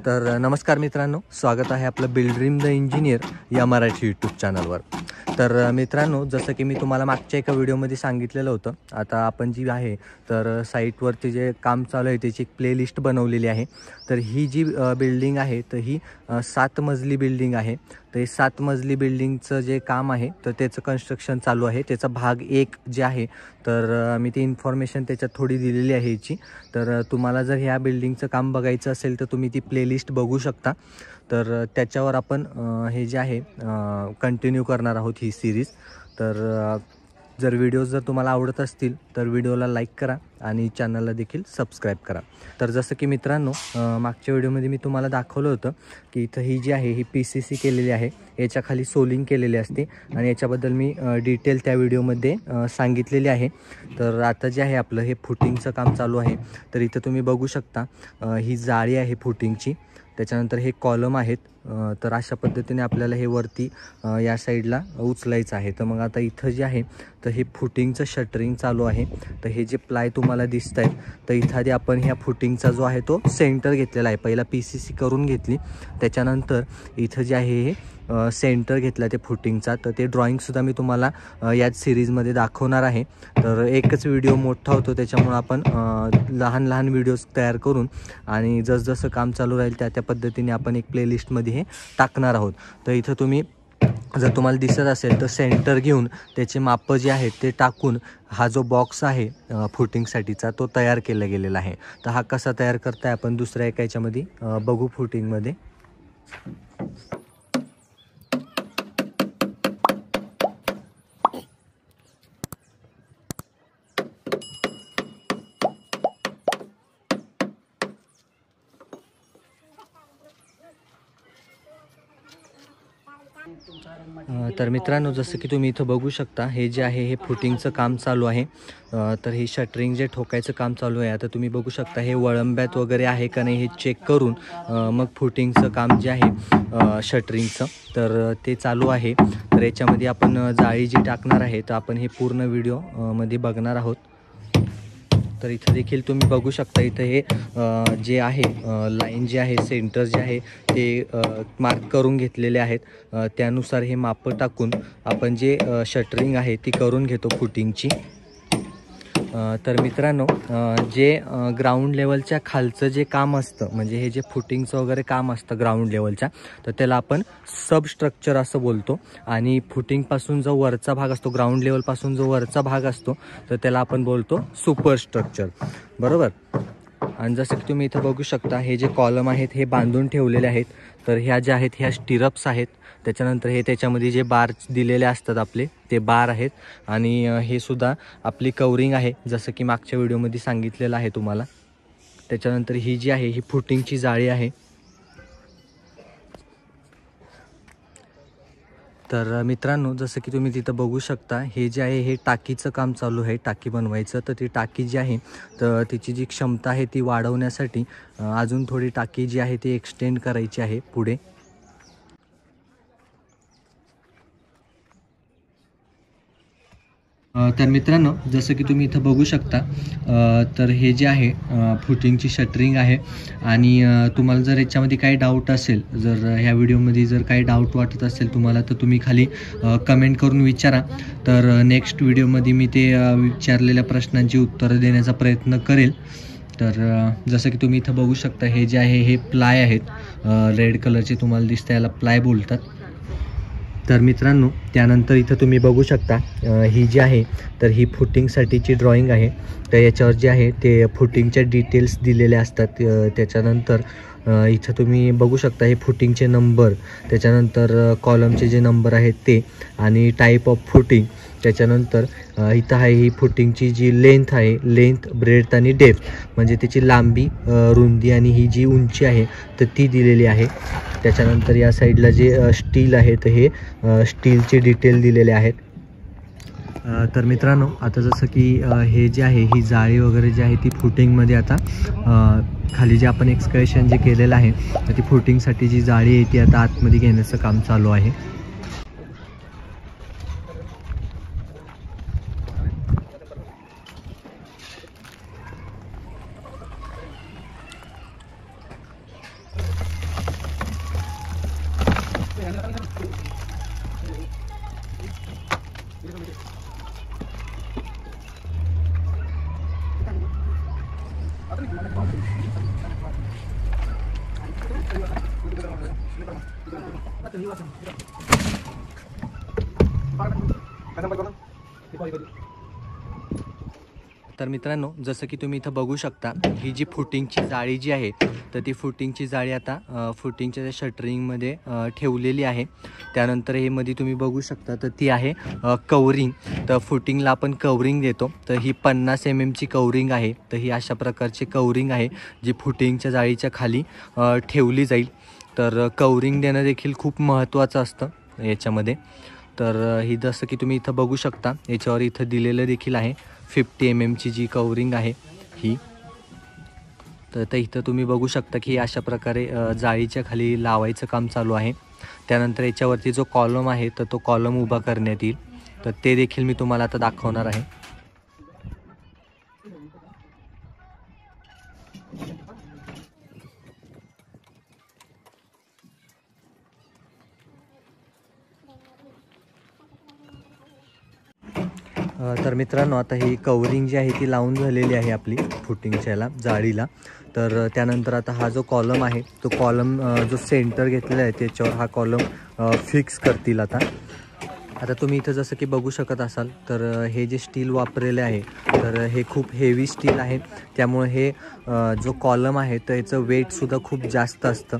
तर नमस्कार मित्रांनो, स्वागत आहे आपलं बिल्ड ड्रीम द इंजिनियर या मराठी यूट्यूब चॅनलवर। तर मित्रांनो, जसं की मी तुम्हाला मागच्या एका व्हिडिओमध्ये सांगितलेलं होतं, आता आपण जी आहे तर साईटवरती जे काम चालू आहे त्याची एक प्लेलिस्ट बनवलेली आहे। तर ही जी बिल्डिंग आहे तर ही 7 मजली बिल्डिंग आहे। तर हे 7 मजली बिल्डिंगचं जे काम आहे तर त्याचं कन्स्ट्रक्शन चालू आहे। त्याचा भाग 1 जे आहे तर मी ती इन्फॉर्मेशन त्याच्यात थोडी दिलेली आहे याची। तर तुम्हाला जर ह्या बिल्डिंगचं काम बघायचं असेल तर तुम्ही ती प्लेलिस्ट बघू शकता। तर त्याच्यावर आपण हे जे आहे कंटिन्यू करणार आहोत ही सीरीज। तर जर व्हिडिओज जर तुम्हाला आवडत असतील तर व्हिडिओला लाईक करा आणि चॅनलला देखील सबस्क्राईब करा। तर जसं की मित्रांनो, मागच्या व्हिडिओमध्ये मी तुम्हाला दाखवलं होतं की इथं ही जी आहे ही PCC केलेली आहे, याच्या खाली सोलिंग केलेली असते आणि याच्याबद्दल मी डिटेल त्या व्हिडिओमध्ये सांगितलेली आहे। तर आता जे आहे आपलं हे फुटिंगचं काम चालू आहे। तर इथं तुम्ही बघू शकता ही जाळी आहे फुटिंगची, त्याच्यानंतर हे कॉलम आहेत। तर अशा पद्धतीने आपल्याला हे वरती या साईडला उचलायचं आहे। तर मग आता इथं जे आहे तर हे फुटिंगचं शटरिंग चालू आहे। तर हे जे प्लाय तुम्हाला दिसत आहेत तर इथं आधी आपण ह्या फुटिंगचा जो आहे तो सेंटर घेतलेला आहे। पहिला PCC करून घेतली, त्याच्यानंतर इथं जे आहे हे सेंटर घेतला ते फुटिंगचा। तर ते ड्रॉइंगसुद्धा मी तुम्हाला याच सिरीजमध्ये दाखवणार आहे। तर एकच व्हिडिओ मोठा होतो, त्याच्यामुळे आपण लहान लहान व्हिडिओज तयार करून आणि जसजसं काम चालू राहील त्या पद्धतीने आपण एक प्लेलिस्टमध्ये हे टाकणार आहोत। तर इथं तुम्ही जर तुम्हाला दिसत असेल तर सेंटर घेऊन त्याचे माप जे आहेत ते टाकून हा जो बॉक्स आहे फुटिंगसाठीचा तो तयार केला गेलेला आहे। तर हा कसा तयार करताय आपण दुसऱ्या एका याच्यामध्ये बघू फुटिंगमध्ये। तर मित्रांनो, जसं की तुम्ही इथं बघू शकता हे जे आहे हे फुटिंगचं काम चालू आहे। तर हे शटरिंग जे ठोकायचं काम चालू आहे। आता तुम्ही बघू शकता हे वळंब्यात वगैरे आहे का नाही हे चेक करून मग फुटिंगचं काम जे आहे शटरिंगचं तर ते चालू आहे। तर याच्यामध्ये आपण जाळी जी टाकणार आहे तर आपण हे पूर्ण व्हिडिओ मध्ये बघणार आहोत। तर इथं देखील तुम्ही बघू शकता इथं हे जे आहे लाईन जे आहे सेंटर जे आहे ते मार्क करून घेतलेले आहेत। त्यानुसार हे माप टाकून आपण जे शटरिंग आहे ती करून घेतो फुटिंगची। तर मित्रांनो, जे ग्राउंड लेवलच्या खालचं जे काम असतं म्हणजे हे जे फुटिंगचं वगैरे काम असतं ग्राउंड लेवलच्या, तर त्याला आपण सब स्ट्रक्चर असं बोलतो। आणि फुटिंगपासून जो वरचा भाग असतो, ग्राउंड लेवलपासून जो वरचा भाग असतो तर त्याला आपण बोलतो सुपर स्ट्रक्चर, बरोबर। आणि जसं की तुम्ही इथं बघू शकता हे जे कॉलम आहेत हे बांधून ठेवलेले आहेत। तर ह्या ज्या आहेत ह्या स्टिरप्स आहेत, त्याच्यानंतर हे त्याच्यामध्ये जे बार दिलेले असतात आपले ते बार आहेत आणि हे सुद्धा आपली कवरिंग आहे, जसं की मागच्या व्हिडिओमध्ये सांगितलेलं आहे तुम्हाला। त्याच्यानंतर ही जी आहे ही फुटिंगची जाळी आहे। तर मित्रांनो, जसं की तुम्ही तिथं बघू शकता हे जे आहे हे टाकीचं काम चालू आहे, टाकी बनवायचं। तर ती टाकी जी आहे तर तिची जी क्षमता आहे ती वाढवण्यासाठी अजून थोडी टाकी जी आहे ती एक्सटेंड करायची आहे पुढे। तर मित्रांनो, जसं की तुम्ही इथं बघू शकता तर हे जे आहे फुटिंगची शटरिंग आहे। आणि तुम्हाला जर याच्यामध्ये काही डाऊट असेल, जर ह्या व्हिडिओमध्ये जर काही डाऊट वाटत असेल तुम्हाला तर तुम्ही खाली कमेंट करून विचारा। तर नेक्स्ट व्हिडिओमध्ये मी ते विचारलेल्या प्रश्नांची उत्तरं देण्याचा प्रयत्न करेल। तर जसं की तुम्ही इथं बघू शकता हे जे आहे हे प्लाय आहेत, रेड कलरचे तुम्हाला दिसतं, याला प्लाय बोलतात। तर मित्रांनो, त्यानंतर इथं तुम्ही बघू शकता ही जी आहे तर ही फुटिंगसाठीची ड्रॉइंग आहे। तर याच्यावर जे आहे ते फुटिंगच्या डिटेल्स दिलेले असतात। त्याच्यानंतर इथं तुम्ही बघू शकता हे फुटिंगचे नंबर, त्याच्यानंतर कॉलमचे जे नंबर आहेत ते, आणि टाईप ऑफ फुटिंग। त्याच्यानंतर इथं आहे ही फुटिंगची जी लेंथ आहे, लेंथ, ब्रेड्थ आणि डेप्थ, म्हणजे त्याची लांबी, रुंदी आणि ही जी उंची आहे तर ती दिलेली आहे। त्याच्यानंतर या साईडला जे स्टील आहे तर हे स्टीलचे डिटेल दिलेले आहेत। तर मित्रांनो, आता जसं की हे जे आहे ही जाळी वगैरे जी आहे ती फुटिंगमध्ये आता खाली जे आपण एक्सकॅव्हेशन जे केलेलं आहे तर ती फुटिंगसाठी जी जाळी आहे ती आता आतमध्ये घेण्याचं काम चालू आहे। तर मित्रांनो, जसं की तुम्ही इथं बघू शकता, ही जी फुटिंगची जाळी जी आहे तर ती फुटिंगची जाळी आता फुटिंगच्या शटरिंगमध्ये ठेवलेली आहे. त्यानंतर हे मध्ये तुम्ही बघू शकता तर ती आहे कवरिंग. तर फुटिंगला आपण कवरिंग देतो, तर ही 50 mm ची कवरिंग आहे. तर ही अशा प्रकारची कवरिंग आहे जी फुटिंगच्या जाळीच्या खाली ठेवली जाईल. तर कवरिंग देणं देखील खूप महत्त्वाचं असतं याच्यामध्ये. तर ही जसं की तुम्ही इथं बघू शकता, याच्यावर इथं दिलेलं देखील आहे 50 mm ची जी कवरिंग आहे ही. तर इथं तुम्ही बघू शकता की अशा प्रकारे जाळीच्या खाली लावायचं काम चालू आहे. त्यानंतर याच्यावरती जो कॉलम आहे तर तो कॉलम उभा करण्यात येईल. तर ते देखील मी तुम्हाला आता दाखवणार आहे. तर मित्रांनो, आता ही कवरिंग जी आहे ती लावून झालेली आहे आपली फुटिंगच्याला जाळीला. तर त्यानंतर आता हा जो कॉलम आहे तो कॉलम जो सेंटर घेतलेला आहे त्याच्यावर हा कॉलम फिक्स करतील. आता तुम्ही इथं जसं की बघू शकत असाल तर हे जे स्टील वापरलेले आहे तर हे खूप हेवी स्टील आहे. त्यामुळे हे जो कॉलम आहे तर याचं वेटसुद्धा खूप जास्त असतं.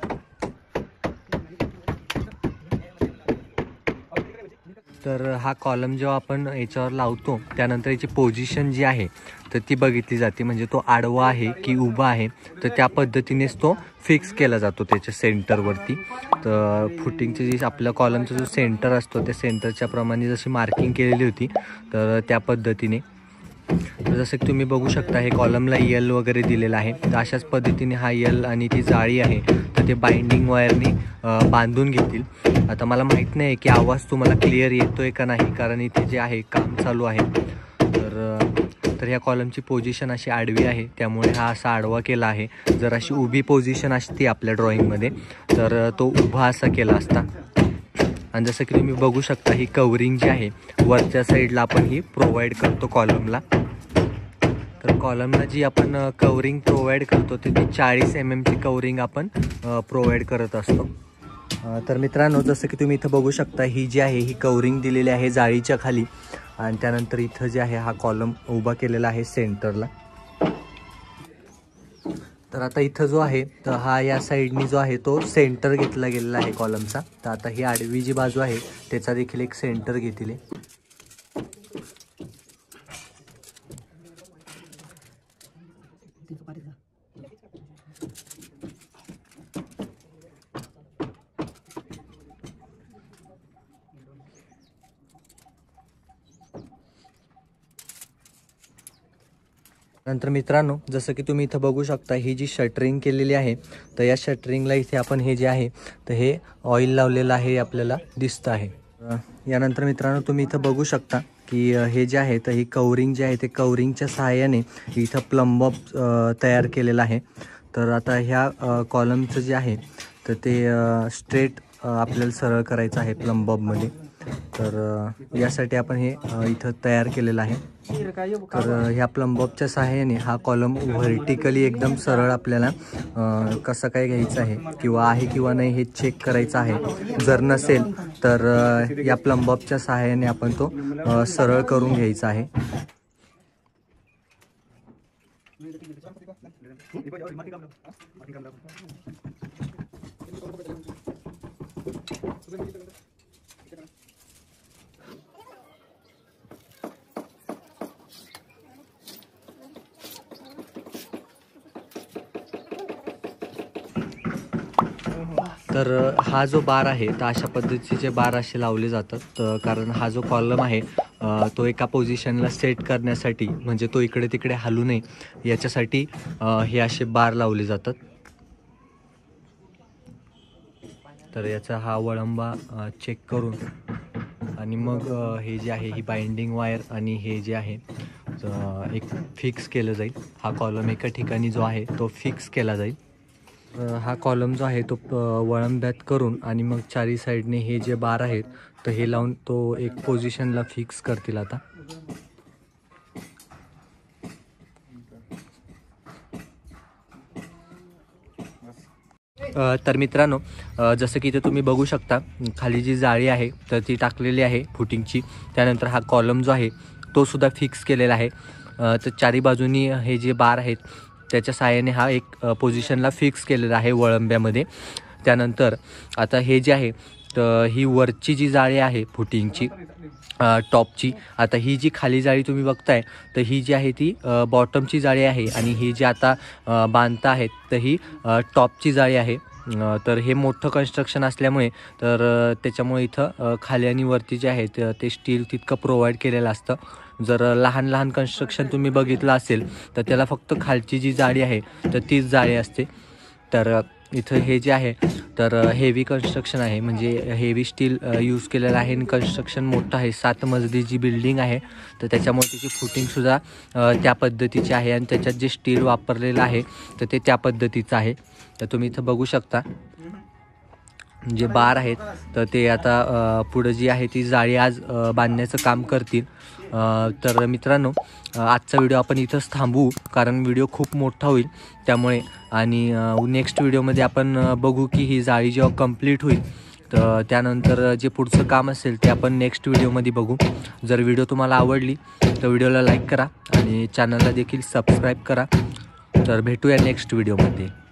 तर हा कॉलम जेव्हा आपण याच्यावर लावतो त्यानंतर याची पोझिशन जी आहे तर ती बघितली जाते, म्हणजे तो आडवा आहे की उभा आहे, तर त्या पद्धतीनेच तो फिक्स केला जातो त्याच्या सेंटरवरती. तर फुटिंगचे जी आपल्या कॉलमचा जो सेंटर असतो त्या सेंटरच्या प्रमाणे जशी मार्किंग केलेली होती तर त्या पद्धतीने. तर जसं की तुम्ही बघू शकता हे कॉलमला यल वगैरे दिलेला आहे. तर अशाच पद्धतीने हा यल आणि ती जाळी आहे तर ते बाइंडिंग वायरनी बांधून घेतील. आता मला माहीत नाही की आवाज तुम्हाला क्लिअर येतोय का नाही, कारण इथे जे आहे काम चालू आहे. तर ह्या कॉलमची पोझिशन अशी आडवी आहे त्यामुळे हा असा आडवा केला आहे. जर अशी उभी पोझिशन असती आपल्या ड्रॉइंगमध्ये तर तो उभा असा केला असता. आणि जसं की तुम्ही बघू शकता ही कवरिंग जी आहे वरच्या साईडला आपण ही प्रोव्हाइड करतो कॉलमला. तर कॉलमला जी आपण कवरिंग प्रोव्हाइड करतो ती 40 mm ची कवरिंग आपण प्रोव्हाइड करत असतो. तर मित्रांनो, जसं की तुम्ही इथं बघू शकता ही जी आहे ही कवरिंग दिलेली आहे जाळीच्या खाली. आणि त्यानंतर इथं जे आहे हा कॉलम उभा केलेला आहे सेंटरला. तर आता इथं जो आहे तर हा या साईडनी जो आहे तो सेंटर घेतला गेलेला आहे कॉलमचा. तर आता ही आडवी जी बाजू आहे त्याचा देखील एक सेंटर घेतले. नंतर मित्रांनो, जसं की तुम्ही इथं बघू शकता ही जी शटरिंग केलेली आहे तर या शटरिंगला इथे आपण हे जे आहे तर हे ऑइल लावलेलं आहे आपल्याला दिसतं आहे. यानंतर मित्रांनो तुम्ही इथं बघू शकता की हे जे आहे तर ही कवरिंग जे आहे ते कवरिंगच्या सहाय्याने इथं प्लंब तयार केलेला आहे. तर आता ह्या कॉलमचं जे आहे तर ते स्ट्रेट आपल्याला सरळ करायचं आहे प्लंबमध्ये. तर यासाठी आपण हे इथं तयार केलेलं आहे. तर ह्या प्लंबच्या सहाय्याने हा कॉलम व्हर्टिकली एकदम सरळ आपल्याला कसं काय घ्यायचं आहे किंवा आहे किंवा नाही हे चेक करायचं आहे. जर नसेल तर या प्लंबच्या सहाय्याने आपण तो सरळ करून घ्यायचा आहे. तर हा जो बार आहे तर अशा पद्धतीचे बार असे लावले जातात. कारण हा जो कॉलम आहे तो एका पोझिशनला सेट करण्यासाठी, म्हणजे तो इकडे तिकडे हलू नये याच्यासाठी हे असे बार लावले जातात. तर याचा हा वळंबा चेक करून आणि मग हे जे आहे ही बाइंडिंग वायर आणि हे जे आहे एक फिक्स केलं जाईल. हा कॉलम एका ठिकाणी जो आहे तो फिक्स केला जाईल. हा कॉलम जो आहे तो वळंब्यात करून आणि मग चारी साईडने हे जे बार आहेत तर हे लावून तो एक पोझिशनला फिक्स करतील. आता तर मित्रांनो, जसं की इथे तुम्ही बघू शकता, खाली जी जाळी आहे तर ती टाकलेली आहे फुटिंगची. त्यानंतर हा कॉलम जो आहे तो सुद्धा फिक्स केलेला आहे. तर चारी बाजूनी हे जे बार आहेत त्याच्या सहाय्याने हा एक पोझिशनला फिक्स केलेला आहे वळंब्यामध्ये. त्यानंतर आता हे जे आहे तर ही वरची जी जाळी आहे फुटिंगची टॉपची, आता ही जी खाली जाळी तुम्ही बघताय तर ही जी आहे ती बॉटमची जाळी आहे आणि ही जी आता बांधता आहेत तर ही टॉपची जाळी आहे. तर हे मोठं कन्स्ट्रक्शन असल्यामुळे तर त्याच्यामुळे इथं खाली आणि वरती जे आहे ते स्टील तितकं प्रोव्हाइड केलेलं असतं. जर लहान लहान कन्स्ट्रक्शन तुम्ही बघितलं असेल तर त्याला फक्त खालची जी जाळी आहे तर तीच जाळी असते. तर इथं हे जे आहे तर हेवी कन्स्ट्रक्शन आहे, म्हणजे हेवी स्टील यूज केलेलं आहे आणि कन्स्ट्रक्शन मोठं आहे. 7 मजली जी बिल्डिंग आहे तर त्याच्यामुळे त्याची फुटिंगसुद्धा त्या पद्धतीची आहे आणि त्याच्यात जे स्टील वापरलेलं आहे तर ते त्या पद्धतीचं आहे. तर तुम्ही इथं बघू शकता जे बार आहेत तर ते आता पुढं जी आहे ती जाळी आज बांधण्याचं काम करतील. तर मित्रांनो, आजचा व्हिडिओ आपण इथंच थांबवू, कारण व्हिडिओ खूप मोठा होईल त्यामुळे. आणि नेक्स्ट व्हिडिओमध्ये आपण बघू की ही जाळी जेव्हा कंप्लीट होईल तर त्यानंतर जे पुढचं काम असेल ते आपण नेक्स्ट व्हिडिओमध्ये बघू. जर व्हिडिओ तुम्हाला आवडली तर व्हिडिओला लाईक करा आणि चॅनलला देखील सबस्क्राईब करा. तर भेटूया नेक्स्ट व्हिडिओमध्ये.